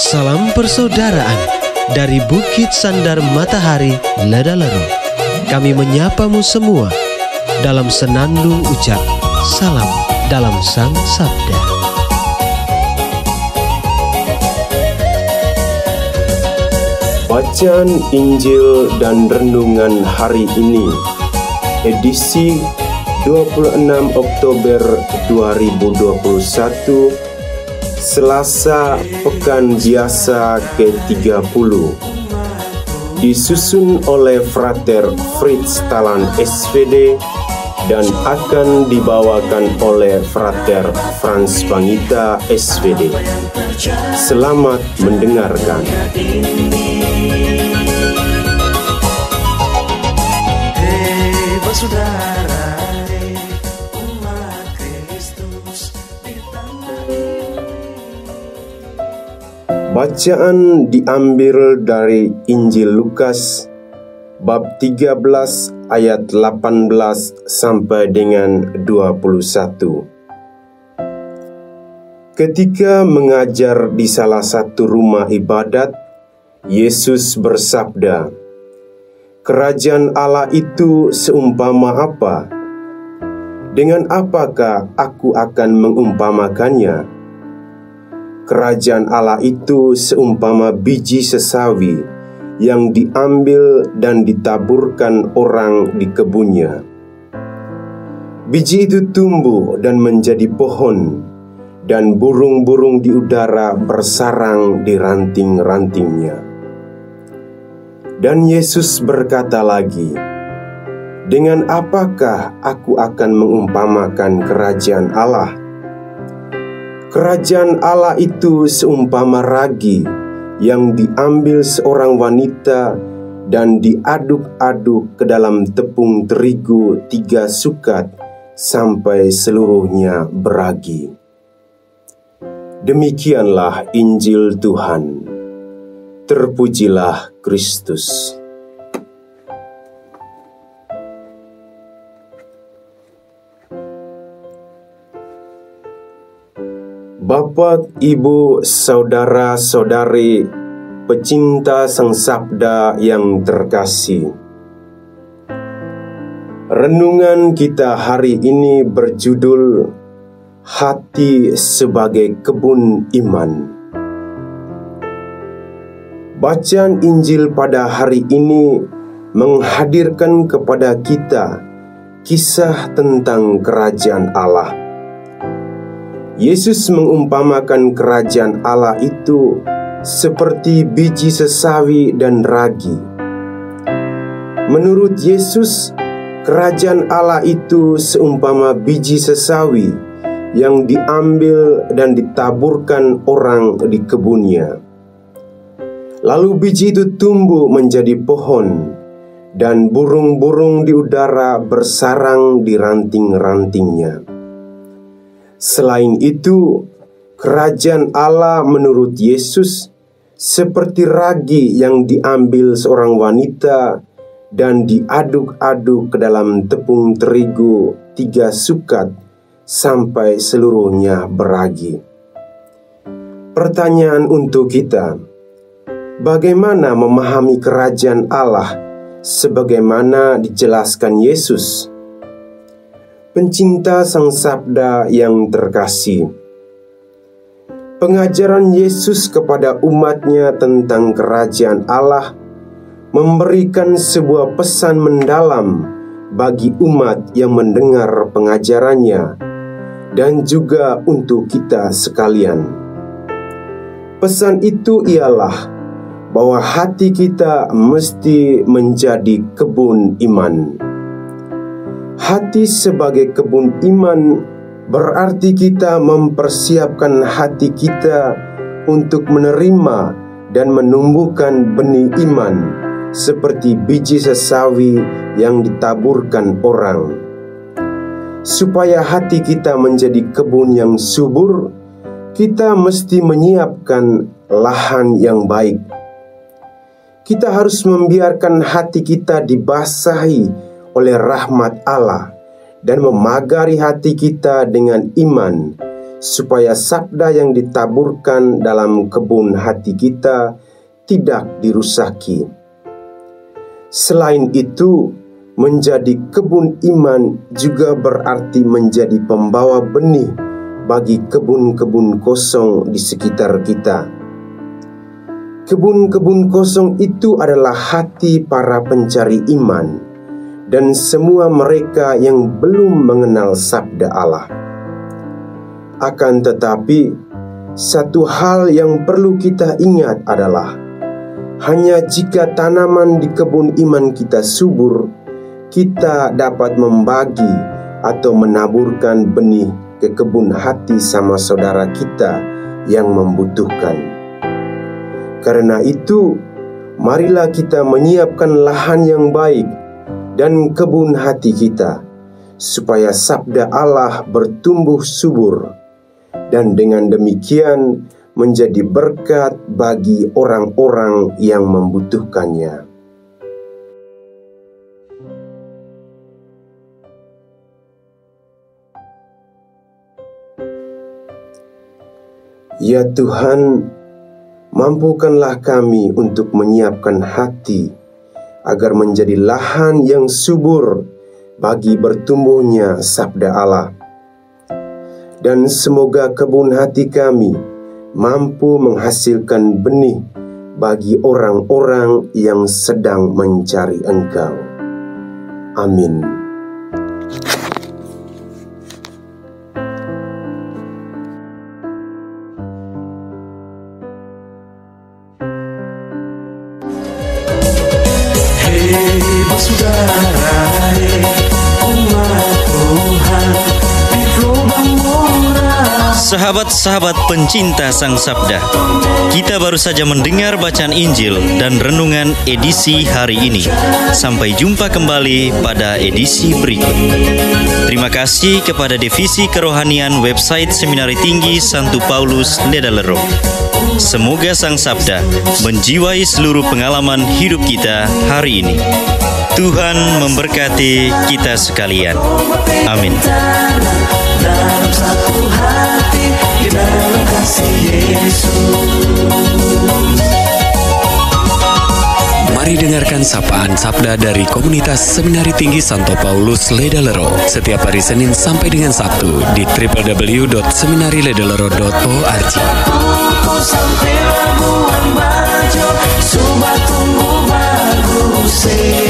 Salam persaudaraan dari Bukit Sandar Matahari, Ledalero. Kami menyapamu semua dalam senandung ucap salam dalam Sang Sabda. Bacaan Injil dan Renungan hari ini, edisi 26 Oktober 2021, Selasa Pekan Biasa ke-30, disusun oleh Frater Fritz Talan SVD dan akan dibawakan oleh Frater Franz Pangita SVD. Selamat mendengarkan. Bacaan diambil dari Injil Lukas bab 13 ayat 18 sampai dengan 21. Ketika mengajar di salah satu rumah ibadat, Yesus bersabda, "Kerajaan Allah itu seumpama apa? Dengan apakah aku akan mengumpamakannya? Kerajaan Allah itu seumpama biji sesawi yang diambil dan ditaburkan orang di kebunnya. Biji itu tumbuh dan menjadi pohon, dan burung-burung di udara bersarang di ranting-rantingnya." Dan Yesus berkata lagi, "Dengan apakah aku akan mengumpamakan kerajaan Allah? Kerajaan Allah itu seumpama ragi yang diambil seorang wanita dan diaduk-aduk ke dalam tepung terigu 3 sukat sampai seluruhnya beragi." Demikianlah Injil Tuhan. Terpujilah Kristus. Bapak, Ibu, saudara-saudari, pecinta Sang Sabda yang terkasih. Renungan kita hari ini berjudul Hati sebagai Kebun Iman. Bacaan Injil pada hari ini menghadirkan kepada kita kisah tentang kerajaan Allah. Yesus mengumpamakan kerajaan Allah itu seperti biji sesawi dan ragi. Menurut Yesus, kerajaan Allah itu seumpama biji sesawi yang diambil dan ditaburkan orang di kebunnya. Lalu biji itu tumbuh menjadi pohon, dan burung-burung di udara bersarang di ranting-rantingnya. Selain itu, kerajaan Allah menurut Yesus seperti ragi yang diambil seorang wanita dan diaduk-aduk ke dalam tepung terigu 3 sukat sampai seluruhnya beragi. Pertanyaan untuk kita, bagaimana memahami kerajaan Allah sebagaimana dijelaskan Yesus? Pencinta Sang Sabda yang terkasih, pengajaran Yesus kepada umatnya tentang kerajaan Allah memberikan sebuah pesan mendalam bagi umat yang mendengar pengajarannya dan juga untuk kita sekalian. Pesan itu ialah bahwa hati kita mesti menjadi kebun iman. Hati sebagai kebun iman berarti kita mempersiapkan hati kita untuk menerima dan menumbuhkan benih iman seperti biji sesawi yang ditaburkan orang. Supaya hati kita menjadi kebun yang subur, kita mesti menyiapkan lahan yang baik. Kita harus membiarkan hati kita dibasahi oleh rahmat Allah dan memagari hati kita dengan iman supaya sabda yang ditaburkan dalam kebun hati kita tidak dirusaki. Selain itu, menjadi kebun iman juga berarti menjadi pembawa benih bagi kebun-kebun kosong di sekitar kita. Kebun-kebun kosong itu adalah hati para pencari iman dan semua mereka yang belum mengenal sabda Allah. Akan tetapi, satu hal yang perlu kita ingat adalah hanya jika tanaman di kebun iman kita subur, kita dapat membagi atau menaburkan benih ke kebun hati sama saudara kita yang membutuhkan. Karena itu, marilah kita menyiapkan lahan yang baik dan kebun hati kita, supaya sabda Allah bertumbuh subur, dan dengan demikian menjadi berkat bagi orang-orang yang membutuhkannya. Ya Tuhan, mampukanlah kami untuk menyiapkan hati agar menjadi lahan yang subur bagi bertumbuhnya sabda Allah. Dan semoga kebun hati kami mampu menghasilkan benih bagi orang-orang yang sedang mencari Engkau. Amin. Sahabat-sahabat pencinta Sang Sabda, kita baru saja mendengar bacaan Injil dan renungan edisi hari ini. Sampai jumpa kembali pada edisi berikut. Terima kasih kepada Divisi Kerohanian website Seminari Tinggi Santo Paulus Ledalero. Semoga Sang Sabda menjiwai seluruh pengalaman hidup kita hari ini. Tuhan memberkati kita sekalian. Amin. Dalam satu hati, di dalam kasih Yesus. Mari dengarkan sapaan sabda dari komunitas Seminari Tinggi Santo Paulus Ledalero setiap hari Senin sampai dengan Sabtu di www.seminariledalero.org.